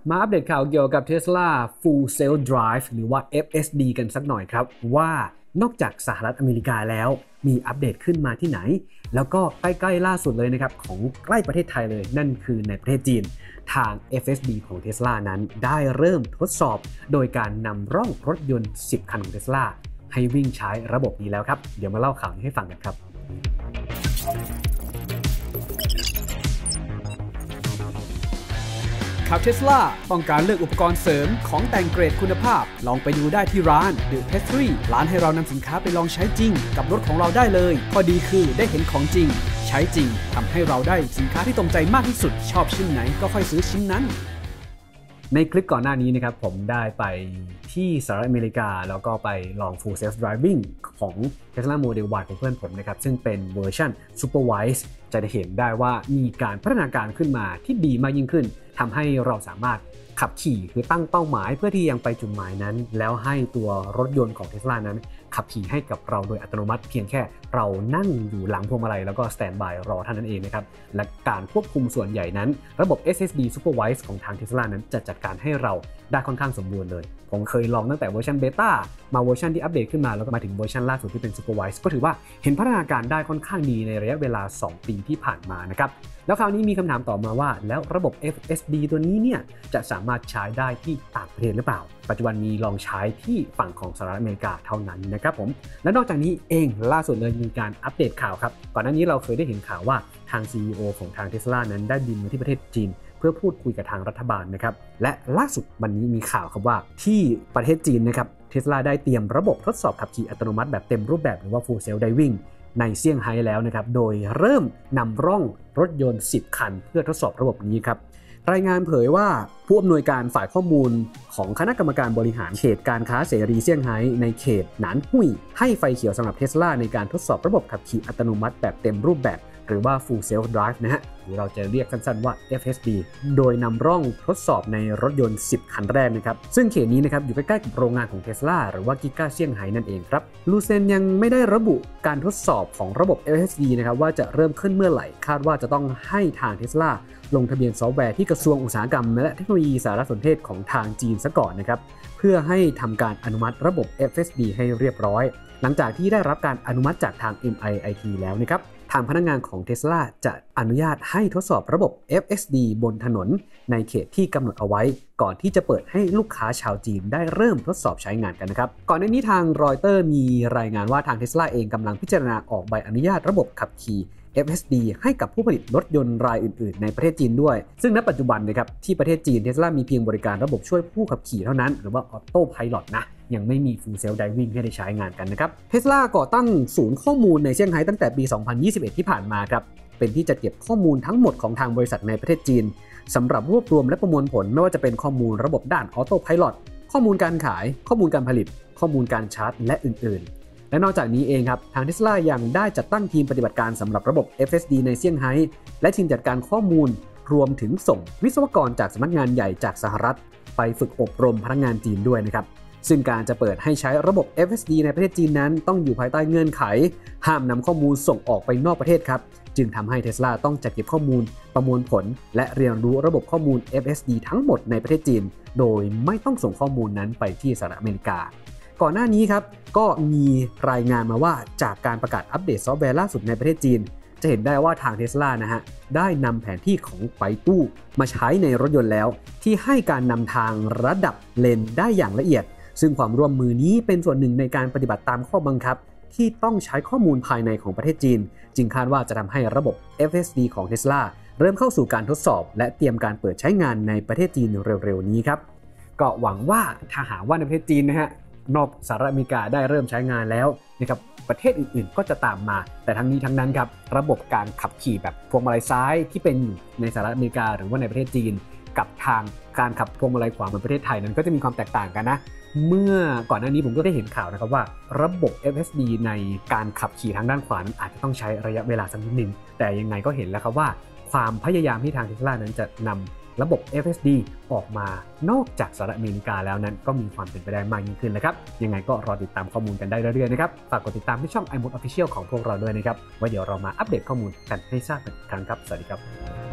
มาอัปเดตข่าวเกี่ยวกับ Tesla Full Self Drive หรือว่า FSD กันสักหน่อยครับว่านอกจากสหรัฐอเมริกาแล้วมีอัปเดตขึ้นมาที่ไหนแล้วก็ใกล้ๆล่าสุดเลยนะครับของใกล้ประเทศไทยเลยนั่นคือในประเทศจีนทาง FSD ของ Tesla นั้นได้เริ่มทดสอบโดยการนำร่องรถยนต์10คันของ Tesla ให้วิ่งใช้ระบบนี้แล้วครับเดี๋ยวมาเล่าข่าวนี้ให้ฟังกันครับขับ Tesla ต้องการเลือกอุปกรณ์เสริมของแต่งเกรดคุณภาพลองไปดูได้ที่ร้าน The Pastry ร้านให้เรานำสินค้าไปลองใช้จริงกับรถของเราได้เลยข้อดีคือได้เห็นของจริงใช้จริงทำให้เราได้สินค้าที่ตรงใจมากที่สุดชอบชิ้นไหนก็ค่อยซื้อชิ้นนั้นในคลิปก่อนหน้านี้นะครับผมได้ไปที่สหรัฐอเมริกาแล้วก็ไปลอง Full Self Driving ของ Tesla Model Y ของเพื่อนผมนะครับซึ่งเป็นเวอร์ชัน Supervised จะได้เห็นได้ว่ามีการพัฒนาการขึ้นมาที่ดีมากยิ่งขึ้นทำให้เราสามารถขับขี่คือตั้งเป้าหมายเพื่อที่ยังไปจุดหมายนั้นแล้วให้ตัวรถยนต์ของ Tesla นั้นขับขี่ให้กับเราโดยอัตโนมัติเพียงแค่เรานั่งอยู่หลังพวงมาลัยแล้วก็สแตนด์บายรอเท่านั้นเองนะครับและการควบคุมส่วนใหญ่นั้นระบบ SSD Supervised ของทาง Tesla นั้นจะจัดการให้เราได้ค่อนข้างสมบูรณ์เลยผมเคยลองตั้งแต่เวอร์ชันเบต้ามาเวอร์ชันที่อัปเดตขึ้นมาแล้วก็มาถึงเวอร์ชันล่าสุดที่เป็น Supervised ก็ถือว่าเห็นพัฒนาการได้ค่อนข้างดีในระยะเวลา2ปีที่ผ่านมานะครับแล้วคราวนี้มีคำถามต่อมาว่าแล้วระบบ FSD ตัวนี้เนี่ยจะสามารถใช้ได้ที่ต่างประเทศหรือเปล่าปัจจุบันมีลองใช้ที่ฝั่งของสหรัฐอเมริกาเท่านั้นนะครับผมและนอกจากนี้เองล่าสุดเลยมีการอัปเดตข่าวครับก่อนหน้านี้เราเคยได้เห็นข่าวว่าทาง CEO ของทาง Tesla นั้นได้บินมาที่ประเทศจีนเพื่อพูดคุยกับทางรัฐบาลนะครับและล่าสุดวันนี้มีข่าวครับว่าที่ประเทศจีนนะครับ Tesla ได้เตรียมระบบทดสอบขับขี่อัตโนมัติแบบเต็มรูปแบบหรือว่า Full Self Driving ในเซี่ยงไฮ้แล้วนะครับโดยเริ่มนำร่องรถยนต์10คันเพื่อทดสอบระบบนี้ครับรายงานเผยว่าผู้อำนวยการฝ่ายข้อมูลของคณะกรรมการบริหารเขตการค้าเสรีเซี่ยงไฮ้ในเขตหนานหุ้ยให้ไฟเขียวสำหรับ Tesla ในการทดสอบระบบขับขี่อัตโนมัติแบบเต็มรูปแบบหรือว่า Full Self Drive นะฮะหรือเราจะเรียกสั้นๆว่า FSD โดยนำร่องทดสอบในรถยนต์10คันแรกนะครับซึ่งเขตนี้นะครับอยู่ใกล้ๆกับโรงงานของ Tesla หรือว่ากิก้าเซี่ยงไฮ้นั่นเองครับลูเซนยังไม่ได้ระบุการทดสอบของระบบ FSD นะครับว่าจะเริ่มขึ้นเมื่อไหร่คาดว่าจะต้องให้ทาง Tesla ลงทะเบียนซอฟต์แวร์ที่กระทรวงอุตสาหกรรมและเทคโนโลยีสารสนเทศของทางจีนซะก่อนนะครับเพื่อให้ทำการอนุมัติระบบ FSD ให้เรียบร้อยหลังจากที่ได้รับการอนุมัติจากทาง MIIT แล้วนะครับทางพนักงานของ Tesla จะอนุญาตให้ทดสอบระบบ FSD บนถนนในเขตที่กำหนดเอาไว้ก่อนที่จะเปิดให้ลูกค้าชาวจีนได้เริ่มทดสอบใช้งานกันนะครับก่อนหน้านี้ทางรอยเตอร์มีรายงานว่าทาง Tesla เองกำลังพิจารณาออกใบอนุญาตระบบขับขี่ FSD ให้กับผู้ผลิตรถยนต์รายอื่นๆในประเทศจีนด้วยซึ่งณปัจจุบันนะครับที่ประเทศจีน Tesla มีเพียงบริการระบบช่วยผู้ขับขี่เท่านั้นหรือว่า Auto Pilot นะยังไม่มี Full Self Driving ให้ได้ใช้งานกันนะครับ Tesla ก่อตั้งศูนย์ข้อมูลในเซี่ยงไฮ้ตั้งแต่ปี 2021 ที่ผ่านมาครับเป็นที่จัดเก็บข้อมูลทั้งหมดของทางบริษัทในประเทศจีนสำหรับรวบรวมและประมวลผลไม่ว่าจะเป็นข้อมูลระบบด้าน Auto Pilot ข้อมูลการขายข้อมูลการผลิตข้อมูลการชาร์จและอื่นๆและนอกจากนี้เองครับทาง Tesla ยังได้จัดตั้งทีมปฏิบัติการสำหรับระบบ FSD ในเซี่ยงไฮ้และทีมจัดการข้อมูลรวมถึงส่งวิศวกรจากสำนักงานใหญ่จากสหรัฐไปฝึกอบรมพนักงานจีนด้วยนะครับซึ่งการจะเปิดให้ใช้ระบบ FSD ในประเทศจีนนั้นต้องอยู่ภายใต้เงื่อนไขห้ามนำข้อมูลส่งออกไปนอกประเทศครับจึงทำให้ Tesla ต้องจัดเก็บข้อมูลประมวลผลและเรียนรู้ระบบข้อมูล FSD ทั้งหมดในประเทศจีนโดยไม่ต้องส่งข้อมูลนั้นไปที่สหรัฐอเมริกาก่อนหน้านี้ครับก็มีรายงานมาว่าจากการประกาศอัปเดตซอฟต์แวร์ล่าสุดในประเทศจีนจะเห็นได้ว่าทาง Tesla นะฮะได้นำแผนที่ของไปตู้มาใช้ในรถยนต์แล้วที่ให้การนำทางระดับเลนได้อย่างละเอียดซึ่งความร่วมมือนี้เป็นส่วนหนึ่งในการปฏิบัติตามข้อบังคับที่ต้องใช้ข้อมูลภายในของประเทศจีนจึงคาดว่าจะทำให้ระบบ FSD ของ Tesla เริ่มเข้าสู่การทดสอบและเตรียมการเปิดใช้งานในประเทศจีนเร็วๆนี้ครับก็หวังว่าถ้าหากว่าในประเทศจีนนะฮะนอกสหรัฐอเมริกาได้เริ่มใช้งานแล้วนะครับประเทศอื่นๆก็จะตามมาแต่ทั้งนี้ทั้งนั้นครับระบบการขับขี่แบบพวงมาลัยซ้ายที่เป็นอยู่ในสหรัฐอเมริกาหรือว่าในประเทศจีนกับทางการขับพวงมาลัยขวาในประเทศไทยนั้นก็จะมีความแตกต่างกันนะเมื่อก่อนหน้านี้ผมก็ได้เห็นข่าวนะครับว่าระบบ FSD ในการขับขี่ทางด้านขวานั้นอาจจะต้องใช้ระยะเวลาสักนิดนึงแต่ยังไงก็เห็นแล้วครับว่าความพยายามที่ทาง Tesla นั้นจะนำระบบ FSD ออกมานอกจากสหรัฐอเมริกาแล้วนั้นก็มีความเป็นไปได้มากยิ่งขึ้นเลยครับยังไงก็รอติดตามข้อมูลกันได้เรื่อยๆนะครับฝากกดติดตามที่ช่อง iMode Official ของพวกเราด้วยนะครับไว้เดี๋ยวเรามาอัปเดตข้อมูลกันให้ทราบกันอีกครั้งครับสวัสดีครับ